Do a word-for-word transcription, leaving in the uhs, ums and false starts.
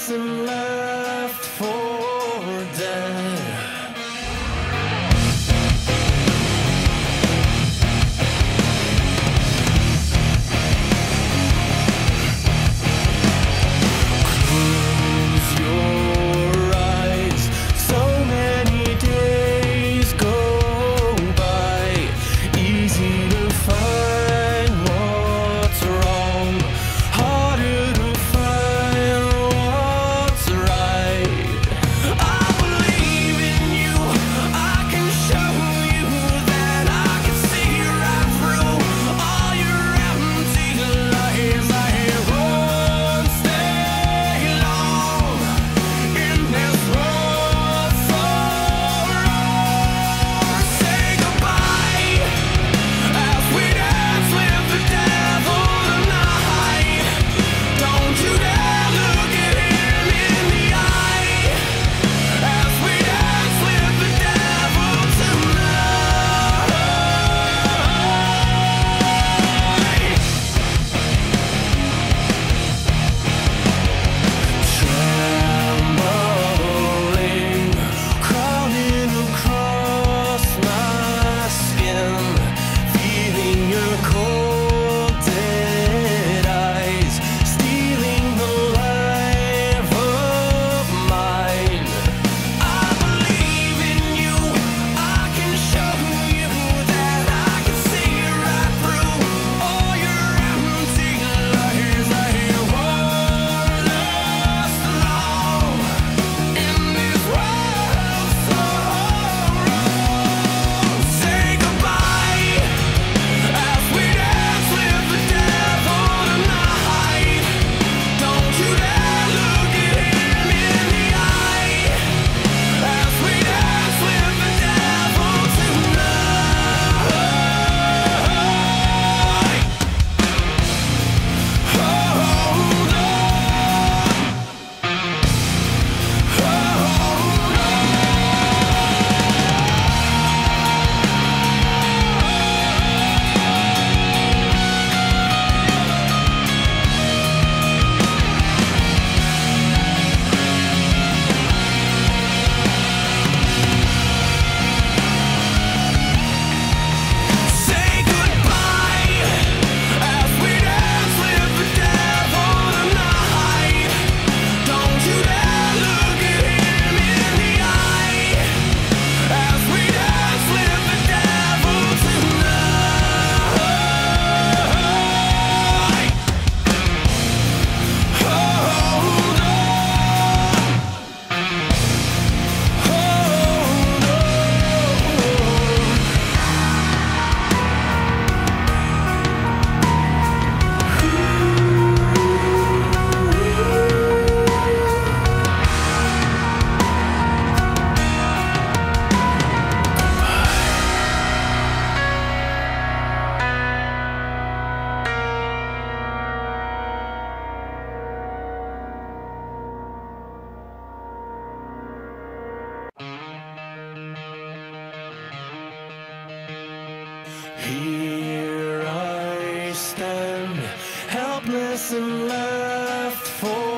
helpless and left for dead. Close your eyes, so many days go by, easy to find what's wrong, harder to find what's right. I believe in you, I can show you that I can see right through all your empty lies. I won't stay long in this world for long. Say goodbye as we dance with the devil tonight. Don't you dare look at him in the eye as we dance with the devil tonight. Trembling, crawling across my skin, feeling your cold dead eyes, stealing the life of mine. I believe in you, I can show you that I can see right through all your empty lies. I won't last long in this world so wrong. Say goodbye as we dance with the devil tonight. Don't you dare look at him in the eye as we dance with the devil tonight. Hold on, say goodbye as we dance with the devil tonight. Don't you dare look at him in the eye as we dance with the devil tonight. Hold on, hold on. Here I stand, helpless and left for